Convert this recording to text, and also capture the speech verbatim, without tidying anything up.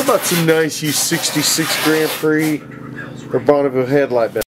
about some nice used sixty-six Grand Prix or Bonneville headlight bezels?